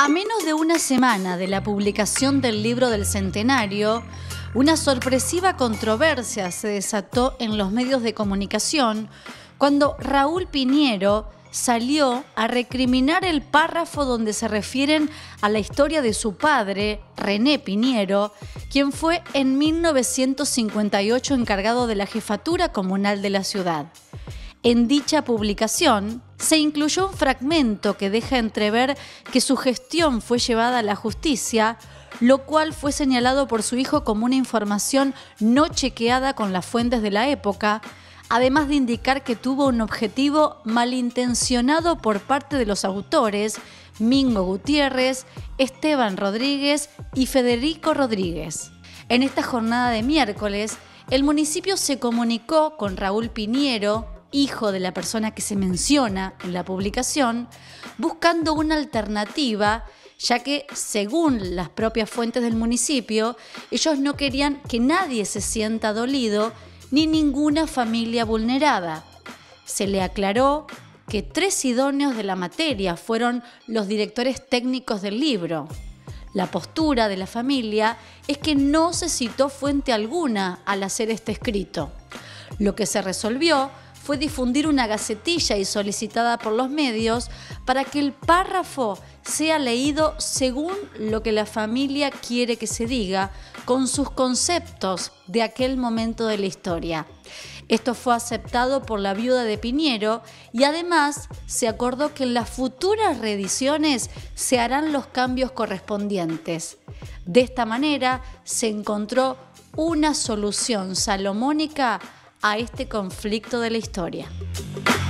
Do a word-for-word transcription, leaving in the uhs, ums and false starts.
A menos de una semana de la publicación del libro del centenario, una sorpresiva controversia se desató en los medios de comunicación cuando Raúl Pinheiro salió a recriminar el párrafo donde se refieren a la historia de su padre, René Pinheiro, quien fue en mil novecientos cincuenta y ocho encargado de la jefatura comunal de la ciudad. En dicha publicación se incluyó un fragmento que deja entrever que su gestión fue llevada a la justicia, lo cual fue señalado por su hijo como una información no chequeada con las fuentes de la época, además de indicar que tuvo un objetivo malintencionado por parte de los autores Mingo Gutiérrez, Esteban Rodríguez y Federico Rodríguez. En esta jornada de miércoles, el municipio se comunicó con Raúl Pinheiro, hijo de la persona que se menciona en la publicación, buscando una alternativa, ya que, según las propias fuentes del municipio, ellos no querían que nadie se sienta dolido ni ninguna familia vulnerada. Se le aclaró que tres idóneos de la materia fueron los directores técnicos del libro. La postura de la familia es que no se citó fuente alguna al hacer este escrito. Lo que se resolvió fue difundir una gacetilla y solicitada por los medios para que el párrafo sea leído según lo que la familia quiere que se diga, con sus conceptos de aquel momento de la historia. Esto fue aceptado por la viuda de Pinheiro y además se acordó que en las futuras reediciones se harán los cambios correspondientes. De esta manera se encontró una solución salomónica a este conflicto de la historia.